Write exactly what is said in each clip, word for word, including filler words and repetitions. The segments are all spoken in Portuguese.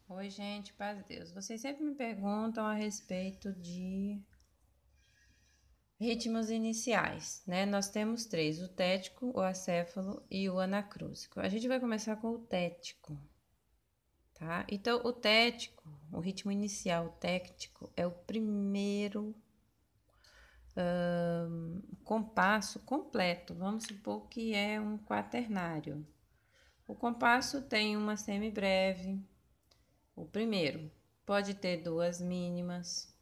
Oi, gente, paz de Deus. Vocês sempre me perguntam a respeito de ritmos iniciais, né? Nós temos três: o tético, o acéfalo e o anacrúsico. A gente vai começar com o tético, tá? Então, o tético, o ritmo inicial, o tético, é o primeiro hum, compasso completo. Vamos supor que é um quaternário. O compasso tem uma semibreve. O primeiro pode ter duas mínimas,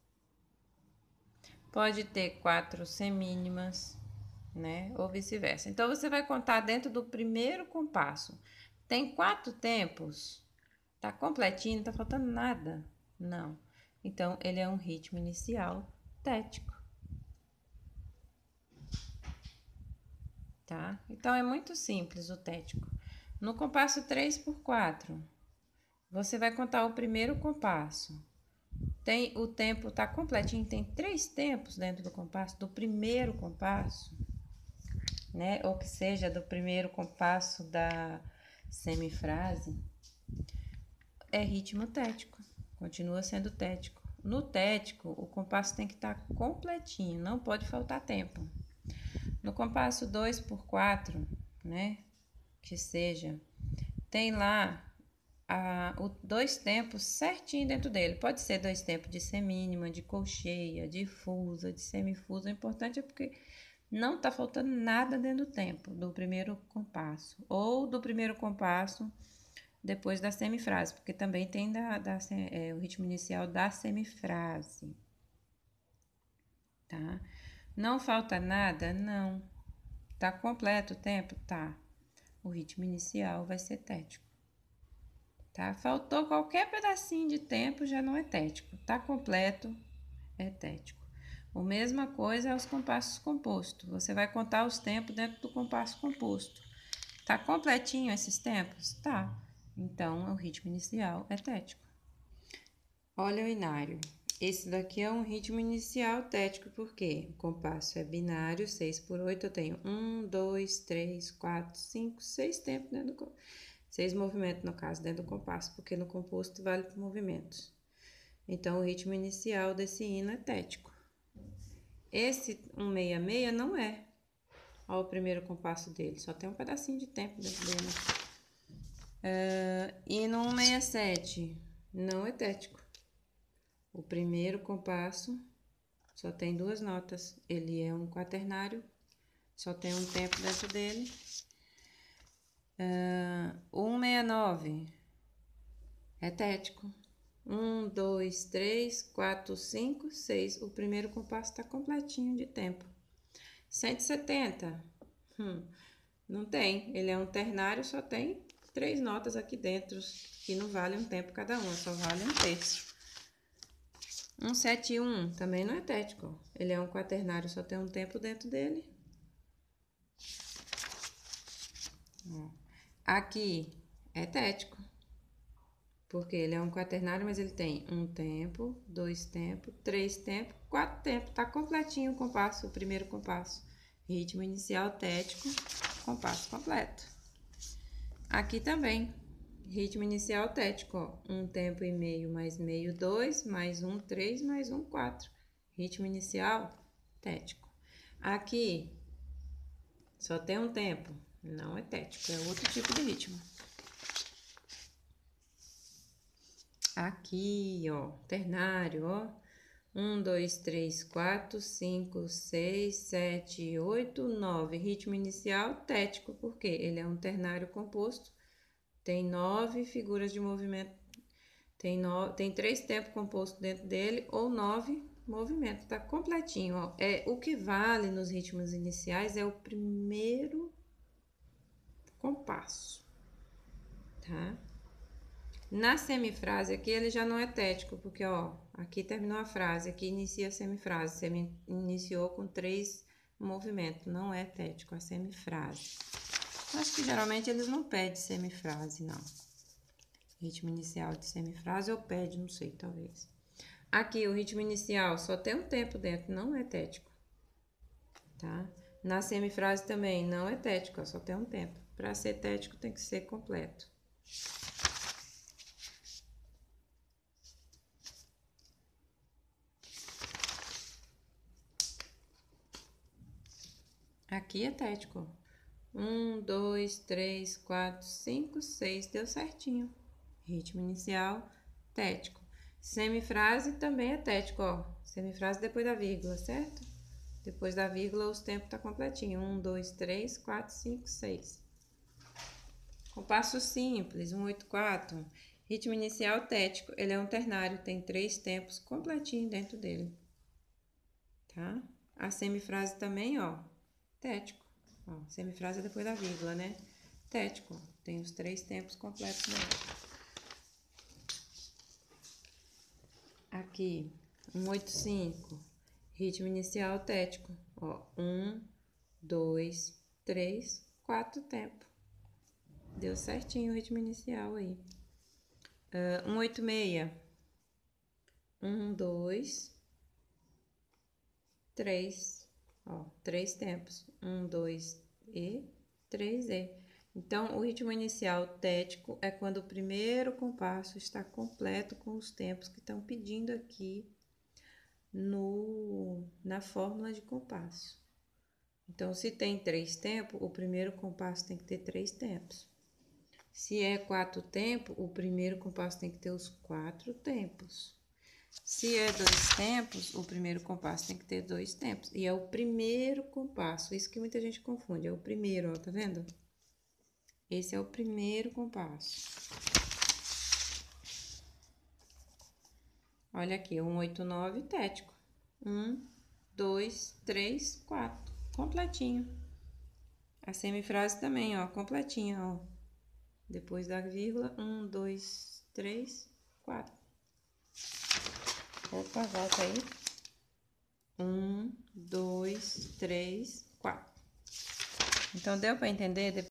pode ter quatro semínimas, né? Ou vice-versa. Então, você vai contar dentro do primeiro compasso. Tem quatro tempos? Tá completinho, não tá faltando nada? Não. Então, ele é um ritmo inicial tético. Tá? Então, é muito simples o tético. No compasso três por quatro, você vai contar o primeiro compasso. Tem o tempo tá completinho, tem três tempos dentro do compasso, do primeiro compasso, né? Ou que seja, do primeiro compasso da semifrase, é ritmo tético, continua sendo tético. No tético, o compasso tem que estar completinho, não pode faltar tempo. No compasso dois por quatro, né? Que seja, tem lá a, o, dois tempos certinho dentro dele. Pode ser dois tempos de semínima, de colcheia, de fusa, de semifusa. O importante é porque não está faltando nada dentro do tempo do primeiro compasso. Ou do primeiro compasso depois da semifrase, porque também tem da, da, é, o ritmo inicial da semifrase. Tá? Não falta nada? Não. Tá completo o tempo? Tá. O ritmo inicial vai ser tético. Tá? Faltou qualquer pedacinho de tempo, já não é tético. Tá completo, é tético. A mesma coisa é os compassos compostos. Você vai contar os tempos dentro do compasso composto. Tá completinho esses tempos? Tá. Então, o ritmo inicial é tético. Olha o inário. Esse daqui é um ritmo inicial tético, porque o compasso é binário, seis por oito, eu tenho um, dois, três, quatro, cinco, seis tempos dentro do seis movimentos, no caso, dentro do compasso, porque no composto vale por movimentos. Então, o ritmo inicial desse hino é tético. Esse cento e sessenta e seis não é. Olha o primeiro compasso dele, só tem um pedacinho de tempo dentro dele. Uh, hino cento e sessenta e sete não é tético. O primeiro compasso só tem duas notas. Ele é um quaternário, só tem um tempo dentro dele. Uh, cento e sessenta e nove é tético. Um, dois, três, quatro, cinco, seis. O primeiro compasso está completinho de tempo. cento e setenta, hum, não tem. Ele é um ternário, só tem três notas aqui dentro, que não vale um tempo cada uma, só vale um terço. cento e setenta e um também não é tético. Ele é um quaternário, só tem um tempo dentro dele. Aqui é tético, porque ele é um quaternário, mas ele tem um tempo, dois tempos, três tempos, quatro tempos. Tá completinho o compasso, o primeiro compasso. Ritmo inicial tético, compasso completo. Aqui também, ritmo inicial tético, ó. Um tempo e meio mais meio, dois, mais um, três, mais um, quatro. Ritmo inicial tético. Aqui, só tem um tempo, não é tético, é outro tipo de ritmo. Aqui, ó, ternário, ó. Um, dois, três, quatro, cinco, seis, sete, oito, nove. Ritmo inicial tético, porque ele é um ternário composto. Tem nove figuras de movimento. Tem, no, tem três tempos compostos dentro dele, ou nove movimentos. Tá completinho, ó. É, o que vale nos ritmos iniciais é o primeiro compasso, tá? Na semifrase aqui ele já não é tético, porque ó, aqui terminou a frase, aqui inicia a semifrase. Semi iniciou com três movimentos, não é tético a semifrase. Acho que geralmente eles não pedem semifrase, não. Ritmo inicial de semifrase ou pede, não sei, talvez. Aqui o ritmo inicial só tem um tempo dentro, não é tético, tá? Na semifrase também não é tético, só tem um tempo. Para ser tético tem que ser completo. Aqui é tético. Um, dois, três, quatro, cinco, seis. Deu certinho. Ritmo inicial, tético. Semifrase também é tético, ó. Semifrase depois da vírgula, certo? Depois da vírgula, os tempos tá completinho. Um, dois, três, quatro, cinco, seis. Compasso simples, um, oito, quatro. Ritmo inicial tético. Ele é um ternário, tem três tempos completinho dentro dele. Tá? A semifrase também, ó, tético. Ó, semifrase é depois da vírgula, né? Tético. Tem os três tempos completos dentro. Aqui, um, oito, cinco. Ritmo inicial tético. Ó, um, dois, três, quatro tempo. Deu certinho o ritmo inicial aí. Uh, um, oito, seis. Um, dois, três. Ó, três tempos. Um, dois e três e. Então, o ritmo inicial tético é quando o primeiro compasso está completo com os tempos que estão pedindo aqui no, na fórmula de compasso. Então, se tem três tempos, o primeiro compasso tem que ter três tempos. Se é quatro tempos, o primeiro compasso tem que ter os quatro tempos. Se é dois tempos, o primeiro compasso tem que ter dois tempos. E é o primeiro compasso, isso que muita gente confunde, é o primeiro, ó, tá vendo? Esse é o primeiro compasso. Olha aqui, um, oito, nove, tético. Um, dois, três, quatro. Completinho. A semifrase também, ó, completinha, ó. Depois da vírgula, um, dois, três, quatro. Opa, volta aí. Um, dois, três, quatro. Então, deu para entender?